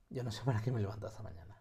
Yo no sé para qué me levanto esta mañana.